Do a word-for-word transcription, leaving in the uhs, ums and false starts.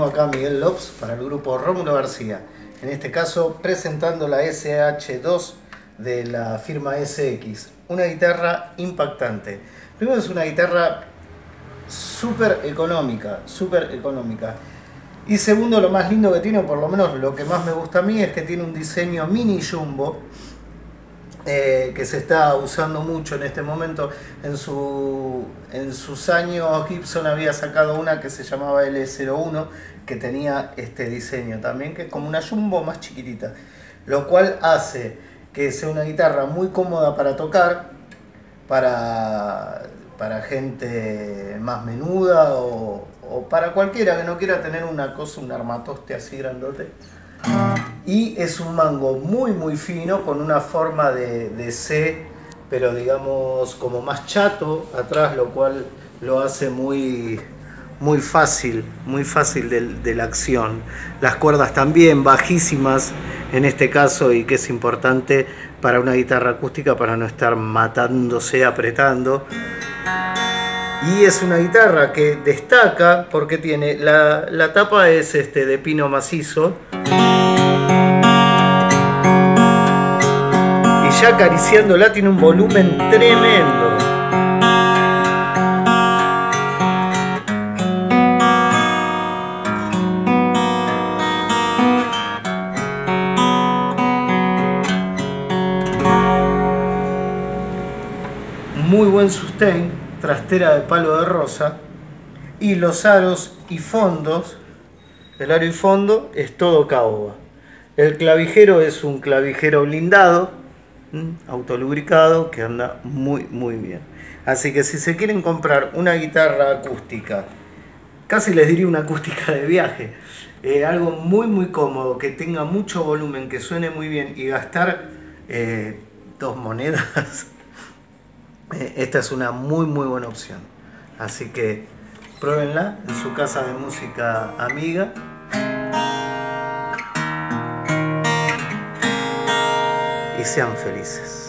estamos acá Miguel López para el grupo Rómulo García. En este caso presentando la S H dos de la firma S X. Una guitarra impactante. Primero es una guitarra súper económica, súper económica. Y segundo, lo más lindo que tiene, o por lo menos lo que más me gusta a mí, es que tiene un diseño mini jumbo. Eh, que se está usando mucho en este momento. En, su, en sus años Gibson había sacado una que se llamaba L cero uno, que tenía este diseño también, que es como una jumbo más chiquitita, lo cual hace que sea una guitarra muy cómoda para tocar, para, para gente más menuda o, o para cualquiera que no quiera tener una cosa, un armatoste así grandote. Y es un mango muy muy fino, con una forma de, de C, pero digamos como más chato atrás, lo cual lo hace muy, muy fácil, muy fácil de, de la acción. Las cuerdas también bajísimas en este caso, y que es importante para una guitarra acústica para no estar matándose apretando. Y es una guitarra que destaca porque tiene la, la tapa es este de pino macizo. Ya acariciándola tiene un volumen tremendo. Muy buen sustain, trastera de palo de rosa, y los aros y fondos, el aro y fondo es todo caoba. El clavijero es un clavijero blindado, autolubricado, que anda muy muy bien. Así que si se quieren comprar una guitarra acústica, casi les diría una acústica de viaje, eh, algo muy muy cómodo, que tenga mucho volumen, que suene muy bien y gastar eh, dos monedas, eh, esta es una muy muy buena opción. Así que pruébenla en su casa de música amiga. Y sean felices.